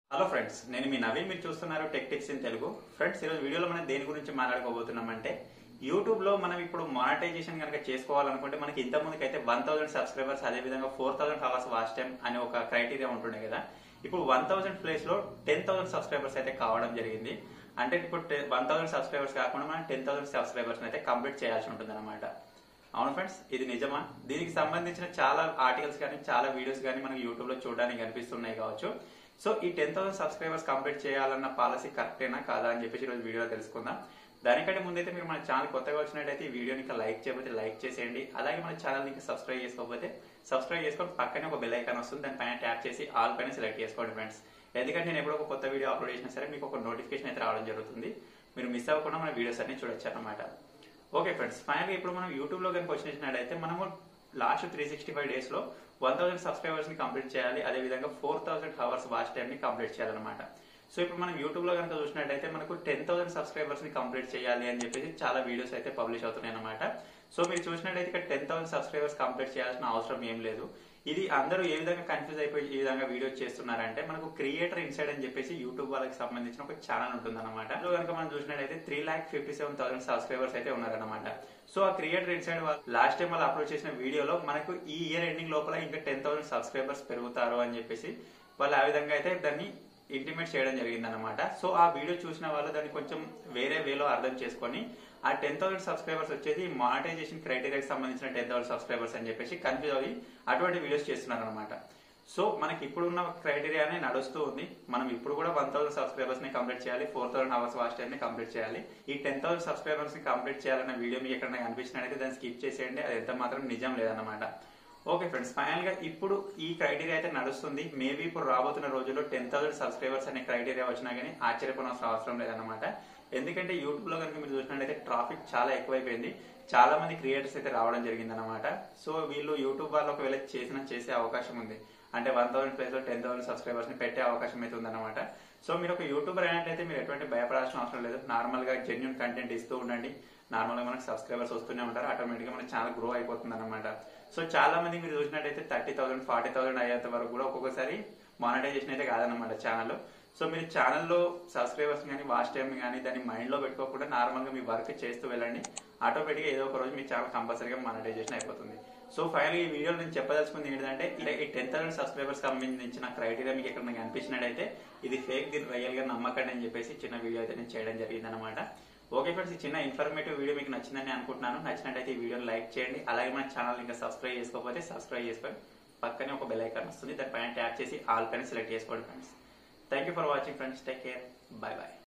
Hello friends, నేను మీ నవీన్. మీరు చూస్తున్నారు tech tips in Telugu. Friends, ఈరోజు వీడియోలో మనం దేని గురించి మాట్లాడుకోబోతున్నామంటే యూట్యూబ్ లో మనం ఇప్పుడు మానిటైజేషన్ కనుక చేసుకోవాలనుకుంటే మనకి ఇంత ముందుకైతే 1000 సబ్స్క్రైబర్స్, అదే విధంగా 4000 అవర్స్ వాచ్ టైం అనే ఒక క్రైటీరియా ఉంటుండే కదా. ఇప్పుడు 1000 ప్లేస్ లో 10,000 సబ్స్క్రైబర్స్ అయితే కావడం జరిగింది. అంటే ఇప్పుడు 1000 సబ్స్క్రైబర్స్ కాకుండా మనం 10,000 సబ్స్క్రైబర్స్ అయితే కంప్లీట్ చేయాల్సి ఉంటుంది అనమాట. అవును ఫ్రెండ్స్, ఇది నిజమా? దీనికి సంబంధించిన చాలా ఆర్టికల్స్ కానీ చాలా వీడియోస్ కానీ మనకి యూట్యూబ్ లో చూడడానికి కనిపిస్తున్నాయి కావచ్చు. సో ఈ 10,000 సబ్స్క్రైబర్స్ కంప్లీట్ చేయాలన్న పాలసీ కరెక్టేనా కాదా అని చెప్పేసి ఈరోజు వీడియోలో తెలుసుకుందాం. దానికంటే ముందైతే మీరు మన ఛానల్ కొత్తగా వచ్చినట్టయితే ఈ వీడియోని ఇంకా లైక్ చేయకపోతే లైక్ చేసేయండి. అలాగే మన ఛానల్ ఇంకా సబ్స్క్రైబ్ చేసుకోకపోతే సబ్స్క్రైబ్ చేసుకొని పక్కనే ఒక బెల్ ఐకాన్ వస్తుంది, దానిపైన ట్యాప్ చేసి ఆల్ పైన సెలెక్ట్ చేసుకోండి ఫ్రెండ్స్. ఎందుకంటే నేను ఎప్పుడో ఒక కొత్త వీడియో అప్లోడ్ చేసినా సరే మీకు ఒక నోటిఫికేషన్ అయితే రావడం జరుగుతుంది. మీరు మిస్ అవ్వకుండా మన వీడియోస్ అన్ని చూడొచ్చు అనమాట. ఓకే ఫ్రెండ్స్, ఫైనల్గా ఇప్పుడు మనం యూట్యూబ్ లో కనుక వచ్చినట్టయితే మనము లాస్ట్ 365 డేస్ లో 1000 సబ్స్క్రైబర్స్ ని కంప్లీట్ చేయాలి. అదే విధంగా 4000 అవర్స్ వాచ్ టైం ని కంప్లీట్ చేయాలన్నమాట. సో ఇప్పుడు మనం యూట్యూబ్ లో కనుక చూసినట్టయితే మనకు 10,000 సబ్స్క్రైబర్స్ ని కంప్లీట్ చేయాలి అని చెప్పేసి చాలా వీడియోస్ అయితే పబ్లిష్ అవుతున్నాయి అనమాట. సో మీరు చూసినట్టయితే ఇక్కడ 10,000 సబ్స్క్రైబర్స్ కంప్లీట్ చేయాల్సిన అవసరం ఏం లేదు. ఇది అందరూ ఏ విధంగా కన్ఫ్యూజ్ అయిపోయి ఈ విధంగా వీడియో చేస్తున్నారంటే మనకు క్రియేటర్ ఇన్సైడ్ అని చెప్పేసి యూట్యూబ్ వాళ్ళకి సంబంధించిన ఒక ఛానల్ ఉంటుంది అనమాట. అందులో కనుక మనం చూసినట్టయితే 3,57,000 సబ్స్క్రైబర్స్ అయితే ఉన్నారనమాట. సో ఆ క్రియేటర్ ఇన్సైడ్ వాళ్ళు లాస్ట్ టైం వాళ్ళు అప్లోడ్ చేసిన వీడియోలో మనకు ఈ ఇయర్ ఎండింగ్ లోపల ఇంకా 10,000 సబ్స్క్రైబర్స్ పెరుగుతారు అని చెప్పేసి వాళ్ళు ఆ విధంగా అయితే దాన్ని ఇంటిమేట్ చేయడం జరిగింది అనమాట. సో ఆ వీడియో చూసిన వాళ్ళు దాన్ని కొంచెం వేరే వేలో అర్థం చేసుకొని ఆ 10,000 సబ్స్క్రైబర్స్ వచ్చేది మానిటైజేషన్ క్రైటీరియాకి సంబంధించిన 10,000 సబ్స్క్రైబర్స్ అని చెప్పేసి కన్ఫ్యూజ్ అయ్యి అటువంటి వీడియోస్ చేస్తున్నారు అనమాట. సో మనకి ఇప్పుడున్న క్రైటీరియానే నడుస్తూ ఉంది. మనం ఇప్పుడు కూడా 1000 సబ్స్క్రైబర్స్ ని కంప్లీట్ చేయాలి, 4000 అవర్స్ వాచ్ టైం ని కంప్లీట్ చేయాలి. ఈ 10,000 సబ్స్క్రైబర్స్ ని కంప్లీట్ చేయాలన్న వీడియో మీకు ఎక్కడైనా కనిపించినట్టయితే దాన్ని స్కిప్ చేసేయండి. అది ఎంత మాత్రం నిజం లేదన్నమాట. ఓకే ఫ్రెండ్స్, ఫైనల్ గా ఇప్పుడు ఈ క్రైటీరియా అయితే నడుస్తుంది. మేబీ ఇప్పుడు రాబోతున్న రోజుల్లో 10,000 సబ్స్క్రైబర్స్ అనే క్రైటీరియా వచ్చినా కానీ ఆశ్చర్యపోవాల్సిన అవసరం లేదన్నమాట. ఎందుకంటే యూట్యూబ్ లో కనుక మీరు చూసినట్టయితే ట్రాఫిక్ చాలా ఎక్కువైపోయింది. చాలా మంది క్రియేటర్స్ అయితే రావడం జరిగింది అనమాట. సో వీళ్ళు యూట్యూబ్ వాళ్ళు ఒకవేళ చేసే అవకాశం ఉంది. అంటే 1000 ప్లేస్ లో 10,000 సబ్స్క్రైబర్స్ ని పెట్టే అవకాశం అయితే ఉందన్నమాట. సో మీరు ఒక యూట్యూబర్ అయినట్లయితే మీరు ఎటువంటి భయపడాల్సిన అవసరం లేదు. నార్మల్ గా జెన్యూన్ కంటెంట్ ఇస్తూ ఉండండి. నార్మల్ గా మనకు సబ్స్క్రైబర్స్ వస్తూనే ఉంటారు. ఆటోమేటిక్ గా మన ఛానల్ గ్రో అయిపోతుంది అనమాట. సో చాలా మంది మీరు చూసినట్టయితే 30,000, 40,000 అయ్యేంత వరకు కూడా ఒక్కొక్కసారి మానిటైజేషన్ అయితే కాదన్నమాట ఛానల్. సో మీరు ఛానల్లో సబ్స్క్రైబర్స్ కానీ వాచ్ టైం కానీ దాన్ని మైండ్ లో పెట్టుకోకుండా నార్మల్ గా మీ వర్క్ చేస్తూ వెళ్ళండి. ఆటోమేటిక్ గా ఏదో ఒక రోజు మీ ఛానల్ కంపల్సరీగా మానిటైజేషన్ అయిపోతుంది. సో ఫైనల్ ఈ వీడియోలో నేను చెప్పదలుచుకుంది ఏంటంటే ఈ 10,000 సబ్స్క్రైబర్స్ సంబంధించిన క్రైటీరియా మీకు ఎక్కడ నాకు అనిపించినట్టయితే ఇది ఫేక్, దీన్ని రియల్ గా నమ్మకండి అని చెప్పేసి చిన్న వీడియో అయితే నేను చేయడం జరిగింది అనమాట. ఓకే ఫ్రెండ్స్, ఈ చిన్న ఇన్ఫర్మేటివ్ వీడియో మీకు నచ్చిందని అనుకుంటున్నాను. నచ్చినట్టయితే ఈ వీడియోని లైక్ చేయండి. అలాగే మన ఛానల్ ఇంకా సబ్స్క్రైబ్ చేసుకోకపోతే సబ్స్క్రైబ్ చేసుకొని పక్కనే ఒక బెల్ ఐకాన్ వస్తుంది, దానిపైన ట్యాప్ చేసి ఆల్ పైన సెలెక్ట్ చేసుకోండి friends. Thank you for watching friends. Take care. Bye by.